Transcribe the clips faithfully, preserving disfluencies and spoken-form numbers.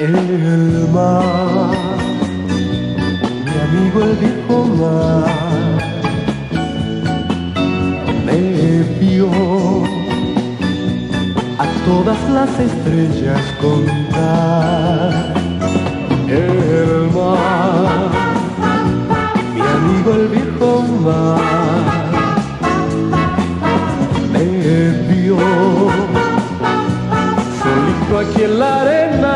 El mar, mi amigo el viejo mar, me vio a todas las estrellas contar. El mar, mi amigo el viejo mar, me vio solito aquí en la arena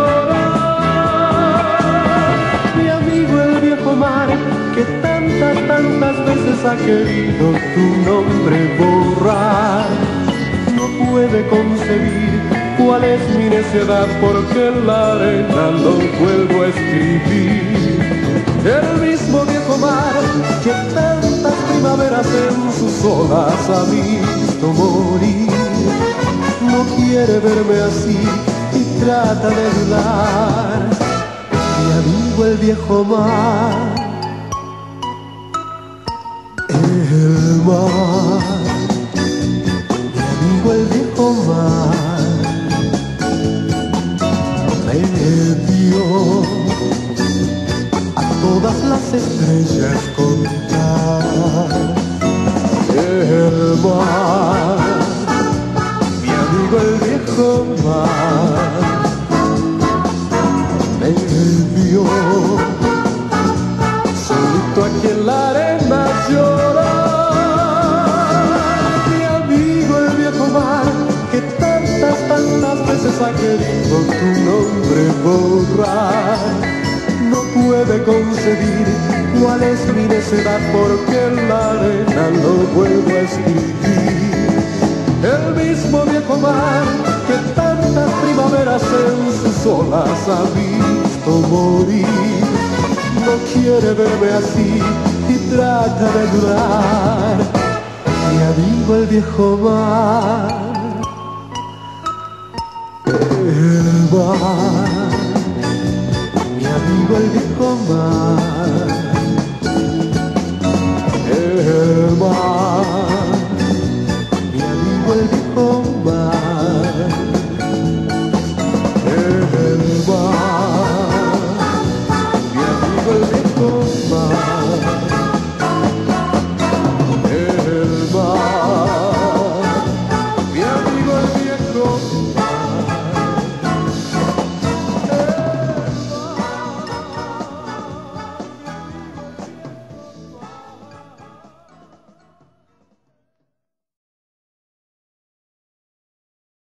llorar. Mi amigo el viejo mar, que tantas, tantas veces ha querido tu nombre borrar, no puede concebir cuál es mi necedad, porque en la arena lo vuelvo a escribir. El mismo viejo mar que tantas primaveras en sus olas ha visto morir, no quiere verme así y trata de dudar. Mi amigo el viejo mar, el mar, mi amigo el viejo mar, me dio a todas las estrellas contar. El mar, mi amigo el viejo mar, me vio solito aquí en la arena llorar. Mi amigo el viejo mar, que tantas, tantas veces ha querido tu nombre borrar, no puede concebir cuál es mi necedad, porque en la arena lo vuelvo a escribir. El mismo viejo mar que tantas primaveras en sus olas ha visto morir, no quiere verme así y trata de ayudar. Mi amigo el viejo mar, el mar, mi amigo el viejo mar,